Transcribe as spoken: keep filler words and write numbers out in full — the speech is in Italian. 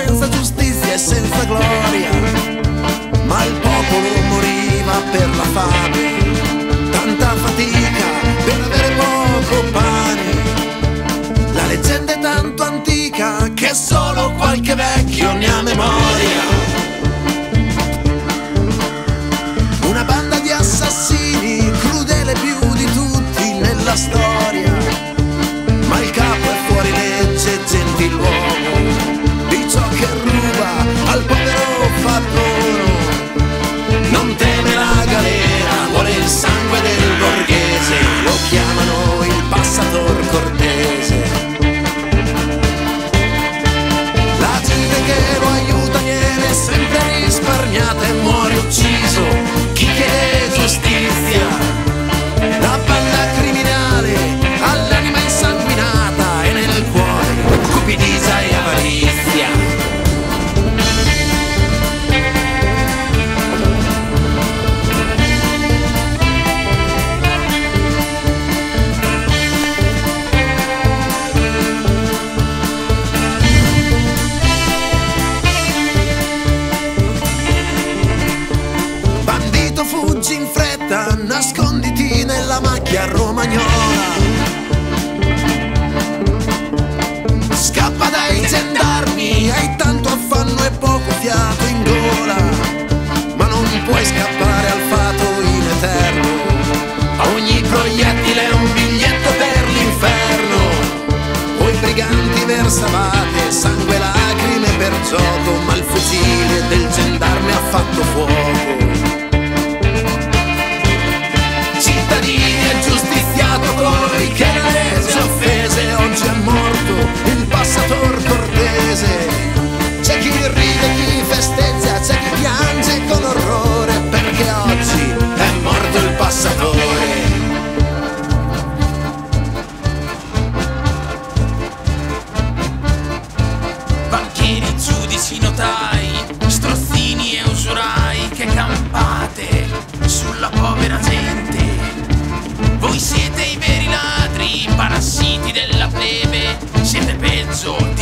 senza giustizia e senza gloria, ma il popolo moriva per la fame, tanta fatica per avere poco pane. La leggenda è tanto antica che solo qualche vecchio ne ha memoria. Una banda di assassini, crudele più di tutti nella storia, ma il capo è fuori legge, gentiluomo, di ciò che ruba al povero fa dono. Non teme la galera, vuole il sangue del borghese, lo chiamano il passator cortese. La gente che lo aiuta viene sempre risparmiata e muore ucciso chi chiede giustizia. La banda criminale all'anima insanguinata e nel cuore cupidigia e avarizia. Fuggi in fretta, nasconditi nella macchia romagnola. Scappa dai gendarmi, hai tanto affanno e poco fiato in gola, ma non puoi scappare al fato in eterno. Ogni proiettile è un biglietto per l'inferno. Voi briganti versavate sangue e lacrime per gioco, ma il fucile del gendarme ha fatto fuoco. Cittadini e giustiziato colui che la legge offese, oggi è morto il passator cortese. C'è chi ride, chi festeggia, c'è chi piange con orrore, perché oggi è morto il passatore. Banchieri, giudici, notai, strozzini e usurai che campate sulla povera gente. Voi siete i veri ladri, parassiti della plebe, siete peggio di